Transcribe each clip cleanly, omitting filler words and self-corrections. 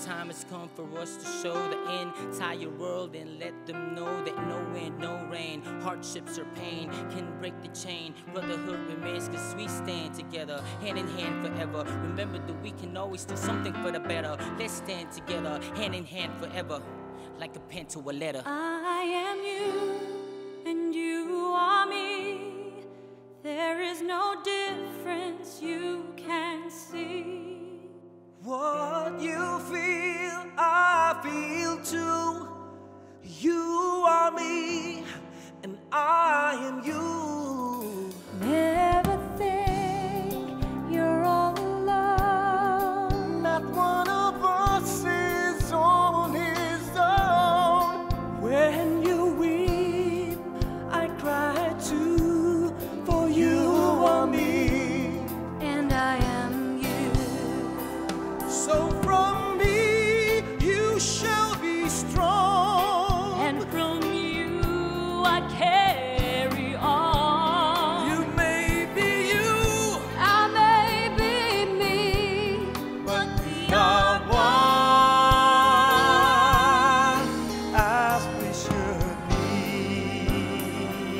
time has come for us to show the entire world and let them know that no wind, no rain, hardships or pain can break the chain. Brotherhood remains cause we stand together, hand in hand forever. Remember that we can always do something for the better. Let's stand together, hand in hand forever, like a pen to a letter. I am you, and you are me. There is no difference you can see. What you feel, I feel too. You are me, and I am you. Never think you're all alone. Not one of us is on his own. When you weep, I cry too. For you are me, and I am you. So from me you shall be strong, and from you I carry on. You may be you, I may be me, but we are one, as we should be.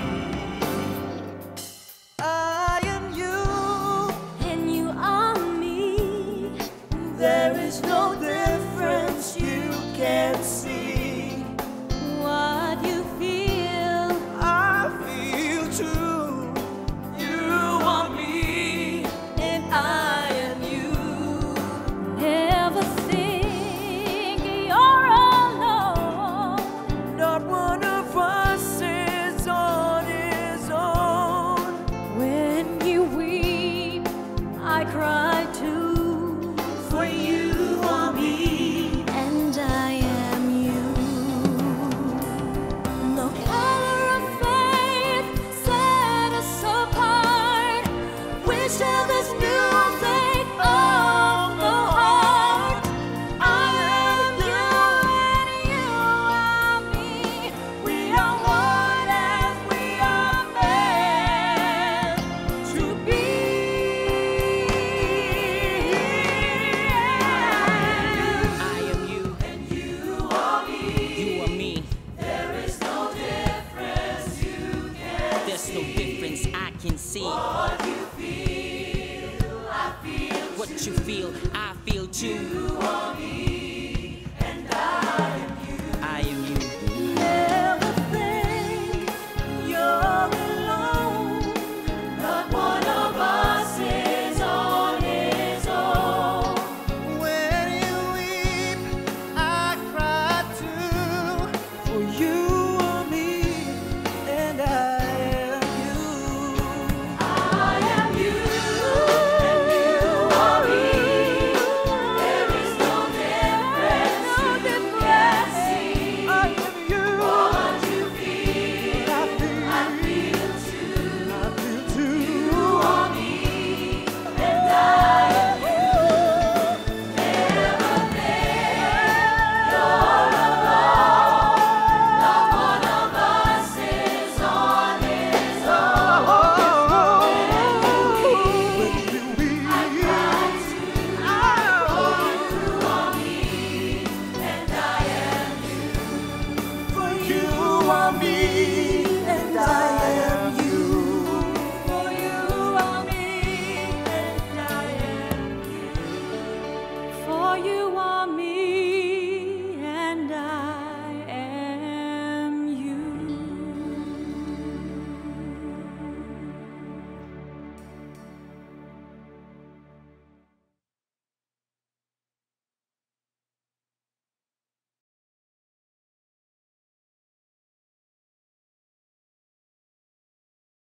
I am you, and you are me. there is no difference you can see. What you feel, I feel too. You are me, and I am you. Never think you're alone. not one of us is on his own. When you weep, I cry too. For you are me, And I am you. No color of faith set us apart. We share this music of the heart. I am you and you are me. We are one as we are meant to be. I am you, and you are me. you are me. There is no difference you can There's no difference I can see. What you feel, I feel. What you feel, I